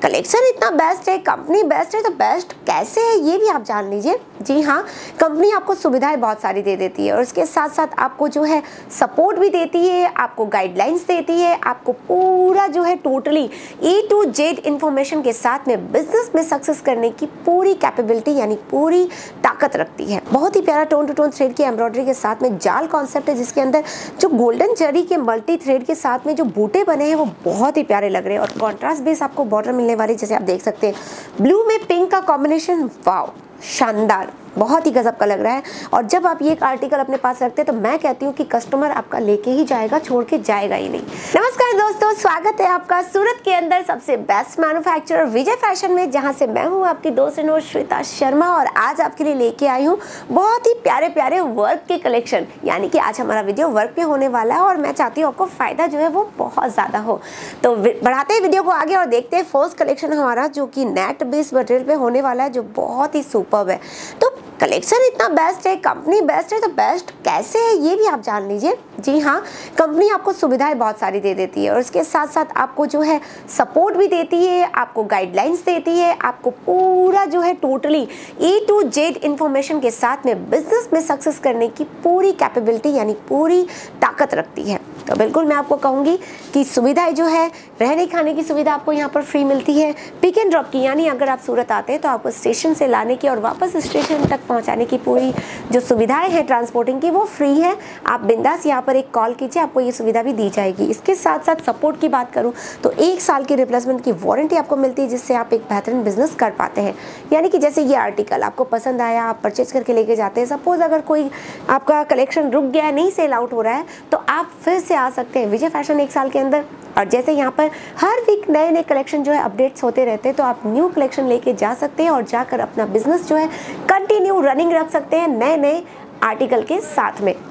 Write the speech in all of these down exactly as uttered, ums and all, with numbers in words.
Collection इतना best है, company best है, तो बेस्ट कैसे है ये भी आप जान लीजिए। जी हाँ, कंपनी आपको सुविधाएं बहुत सारी दे देती है और इसके साथ साथ आपको जो है सपोर्ट भी देती है, आपको गाइडलाइंस देती है, आपको पूरा जो है totally A to Z information के साथ में बिजनेस में सक्सेस करने की पूरी कैपेबिलिटी यानी पूरी ताकत रखती है। बहुत ही प्यारा टोन टू टोन थ्रेड की एम्ब्रॉयडरी के साथ में जाल कॉन्सेप्ट है, जिसके अंदर जो गोल्डन जरी के मल्टी थ्रेड के साथ में जो बूटे बने हैं वो बहुत ही प्यारे लग रहे हैं और कॉन्ट्रास्ट बेस आपको बॉर्डर मिलने वाली, जैसे आप देख सकते हैं ब्लू में पिंक का कॉम्बिनेशन, वाव शानदार, बहुत ही गजब का लग रहा है। और जब आप ये एक आर्टिकल अपने पास रखते हैं तो मैं कहती हूँ कि कस्टमर आपका लेके ही जाएगा, छोड़ के जाएगा ही नहीं। नमस्कार दोस्तों, स्वागत है आपका सूरत के अंदर सबसे बेस्ट मैन्युफैक्चरर विजय फैशन में, जहाँ से मैं हूँ आपकी दोस्त नोट श्वेता शर्मा और आज आपके लिए लेके आई हूँ बहुत ही प्यारे प्यारे वर्क के कलेक्शन। यानी कि आज हमारा वीडियो वर्क पे होने वाला है और मैं चाहती हूँ आपको फायदा जो है वो बहुत ज़्यादा हो। तो बढ़ाते हैं वीडियो को आगे और देखते हैं फर्स्ट कलेक्शन हमारा, जो कि नेट बेस्ड मटेरियल पे होने वाला है, जो बहुत ही सुपर्ब है। तो कलेक्शन इतना बेस्ट है, कंपनी बेस्ट है, तो बेस्ट कैसे है ये भी आप जान लीजिए। जी हाँ, कंपनी आपको सुविधाएं बहुत सारी दे देती है और इसके साथ साथ आपको जो है सपोर्ट भी देती है, आपको गाइडलाइंस देती है, आपको पूरा जो है totally A to Z information के साथ में बिजनेस में सक्सेस करने की पूरी कैपेबिलिटी यानी पूरी ताकत रखती है। तो बिल्कुल मैं आपको कहूँगी कि सुविधाएं जो है, रहने खाने की सुविधा आपको यहाँ पर फ्री मिलती है, पिक एंड ड्रॉप की, यानी अगर आप सूरत आते हैं तो आपको स्टेशन से लाने की और वापस स्टेशन तक पहुँचाने की पूरी जो सुविधाएं हैं ट्रांसपोर्टिंग की वो फ्री है। आप बिंदास यहाँ पर एक कॉल कीजिए, आपको ये सुविधा भी दी जाएगी। इसके साथ साथ सपोर्ट की बात करूँ तो एक साल की रिप्लेसमेंट की वारंटी आपको मिलती है, जिससे आप एक बेहतरीन बिजनेस कर पाते हैं। यानी कि जैसे ये आर्टिकल आपको पसंद आया, आप परचेज करके लेके जाते हैं, सपोज अगर कोई आपका कलेक्शन रुक गया है, नहीं सेल आउट हो रहा है, तो आप फिर से आ सकते हैं विजय फैशन एक साल के अंदर। और जैसे यहाँ पर हर वीक नए नए कलेक्शन जो है अपडेट्स होते रहते हैं, तो आप न्यू कलेक्शन लेके जा सकते हैं और जाकर अपना बिजनेस जो है कंटिन्यू रनिंग रख सकते हैं नए नए आर्टिकल के साथ में।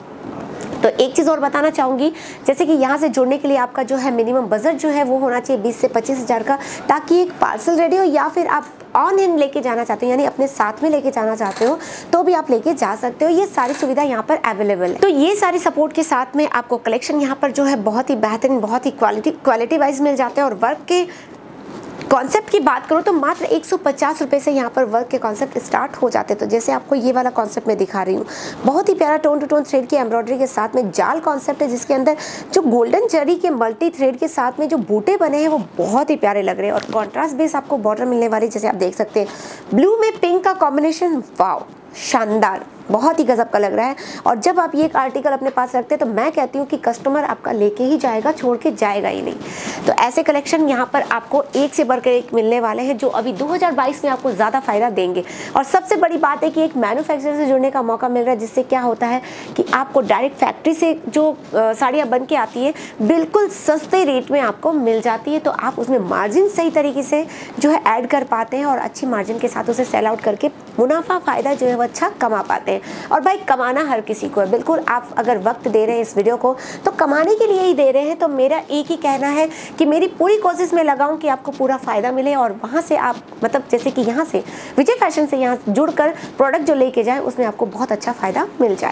तो एक चीज़ और बताना चाहूँगी, जैसे कि यहाँ से जुड़ने के लिए आपका जो है मिनिमम बजट जो है वो होना चाहिए बीस से पच्चीस हज़ार का, ताकि एक पार्सल रेडी हो, या फिर आप ऑन हैंड लेके जाना चाहते हो यानी अपने साथ में लेके जाना चाहते हो तो भी आप लेके जा सकते हो। ये सारी सुविधा यहाँ पर अवेलेबल है। तो ये सारी सपोर्ट के साथ में आपको कलेक्शन यहाँ पर जो है बहुत ही बेहतरीन, बहुत ही क्वालिटी क्वालिटी वाइज मिल जाते हैं। और वर्क के कॉन्सेप्ट की बात करूँ तो मात्र एक सौ पचास रुपये से यहाँ पर वर्क के कॉन्सेप्ट स्टार्ट हो जाते हैं। तो जैसे आपको ये वाला कॉन्सेप्ट मैं दिखा रही हूँ, बहुत ही प्यारा टोन टू टोन थ्रेड की एम्ब्रॉयडरी के साथ में जाल कॉन्सेप्ट है, जिसके अंदर जो गोल्डन जरी के मल्टी थ्रेड के साथ में जो बूटे बने हैं वो बहुत ही प्यारे लग रहे हैं और कॉन्ट्रास्ट बेस आपको बॉर्डर मिलने वाली, जैसे आप देख सकते हैं ब्लू में पिंक का कॉम्बिनेशन, वाव शानदार, बहुत ही गजब का लग रहा है। और जब आप ये एक आर्टिकल अपने पास रखते हैं तो मैं कहती हूँ कि कस्टमर आपका लेके ही जाएगा, छोड़ के जाएगा ही नहीं। तो ऐसे कलेक्शन यहाँ पर आपको एक से बढ़कर एक मिलने वाले हैं, जो अभी दो हज़ार बाईस में आपको ज़्यादा फायदा देंगे। और सबसे बड़ी बात है कि एक मैन्युफैक्चरर से जुड़ने का मौका मिल रहा है, जिससे क्या होता है कि आपको डायरेक्ट फैक्ट्री से जो साड़ियाँ बन के आती है बिल्कुल सस्ते रेट में आपको मिल जाती है। तो आप उसमें मार्जिन सही तरीके से जो है ऐड कर पाते हैं और अच्छी मार्जिन के साथ उसे सेल आउट करके मुनाफा फ़ायदा जो है वो अच्छा कमा पाते हैं। और भाई कमाना हर किसी को है, बिल्कुल आप अगर वक्त दे रहे हैं इस वीडियो को तो कमाने के लिए ही दे रहे हैं। तो मेरा एक ही कहना है कि मेरी पूरी कोशिश में लगाऊं कि आपको पूरा फ़ायदा मिले और वहाँ से आप मतलब जैसे कि यहाँ से विजय फैशन से यहाँ जुड़कर प्रोडक्ट जो लेके जाएं उसमें आपको बहुत अच्छा फ़ायदा मिल जाए।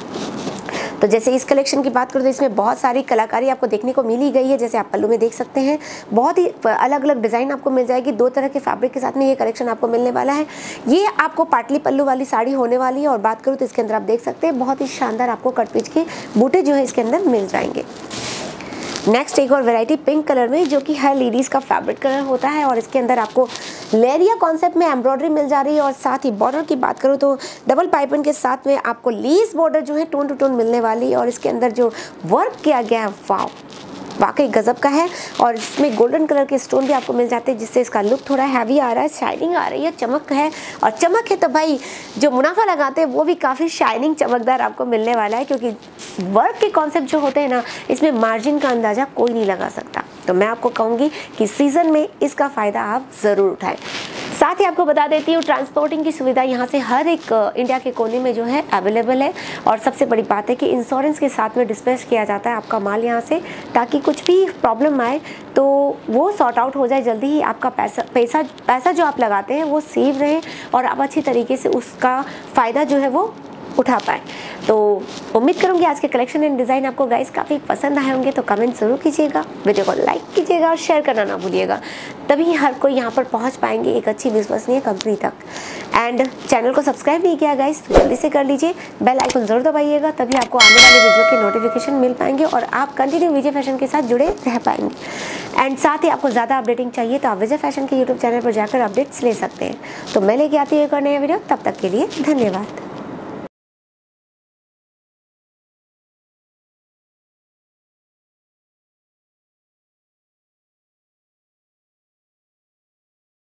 तो जैसे इस कलेक्शन की बात करूँ तो इसमें बहुत सारी कलाकारी आपको देखने को मिल ही गई है, जैसे आप पल्लू में देख सकते हैं बहुत ही अलग अलग डिज़ाइन आपको मिल जाएगी। दो तरह के फैब्रिक के साथ में ये कलेक्शन आपको मिलने वाला है। ये आपको पाटली पल्लू वाली साड़ी होने वाली है और बात करूँ तो इसके अंदर आप देख सकते हैं बहुत ही शानदार आपको कट पीच के बूटे जो है इसके अंदर मिल जाएंगे। नेक्स्ट एक और वैरायटी पिंक कलर में, जो कि हर लेडीज़ का फैब्रिक कलर होता है और इसके अंदर आपको लेरिया कॉन्सेप्ट में एम्ब्रॉयडरी मिल जा रही है। और साथ ही बॉर्डर की बात करूँ तो डबल पाइपिंग के साथ में आपको लेस बॉर्डर जो है टोन टू टोन मिलने वाली है और इसके अंदर जो वर्क किया गया है वाव वाकई गजब का है। और इसमें गोल्डन कलर के स्टोन भी आपको मिल जाते हैं, जिससे इसका लुक थोड़ा हैवी आ रहा है, शाइनिंग आ रही है, चमक है। और चमक है तो भाई जो मुनाफा लगाते हैं वो भी काफ़ी शाइनिंग चमकदार आपको मिलने वाला है, क्योंकि वर्क के कॉन्सेप्ट जो होते हैं ना इसमें मार्जिन का अंदाज़ा कोई नहीं लगा सकता। तो मैं आपको कहूँगी कि सीज़न में इसका फ़ायदा आप ज़रूर उठाएं। साथ ही आपको बता देती हूँ ट्रांसपोर्टिंग की सुविधा यहाँ से हर एक इंडिया के कोने में जो है अवेलेबल है। और सबसे बड़ी बात है कि इंश्योरेंस के साथ में डिस्पैच किया जाता है आपका माल यहाँ से, ताकि कुछ भी प्रॉब्लम आए तो वो सॉर्ट आउट हो जाए जल्दी ही। आपका पैसा पैसा पैसा जो आप लगाते हैं वो सेव रहे और आप अच्छी तरीके से उसका फ़ायदा जो है वो उठा पाए। तो उम्मीद करूँगी आज के कलेक्शन एंड डिज़ाइन आपको गाइस काफ़ी पसंद आए होंगे। तो कमेंट ज़रूर कीजिएगा, वीडियो को लाइक कीजिएगा और शेयर करना ना भूलिएगा, तभी हर कोई यहाँ पर पहुँच पाएंगे एक अच्छी विश्वसनीय कंपनी तक। एंड चैनल को सब्सक्राइब नहीं किया गाइस तो जल्दी से कर लीजिए, बेल आइकन ज़रूर दबाइएगा, तभी आपको आने वाले वीडियो के नोटिफिकेशन मिल पाएंगे और आप कंटिन्यू विजय फैशन के साथ जुड़े रह पाएंगे। एंड साथ ही आपको ज़्यादा अपडेटिंग चाहिए तो आप विजय फैशन के यूट्यूब चैनल पर जाकर अपडेट्स ले सकते हैं। तो मैं लेके आती हूँ एक और नया वीडियो, तब तक के लिए धन्यवाद।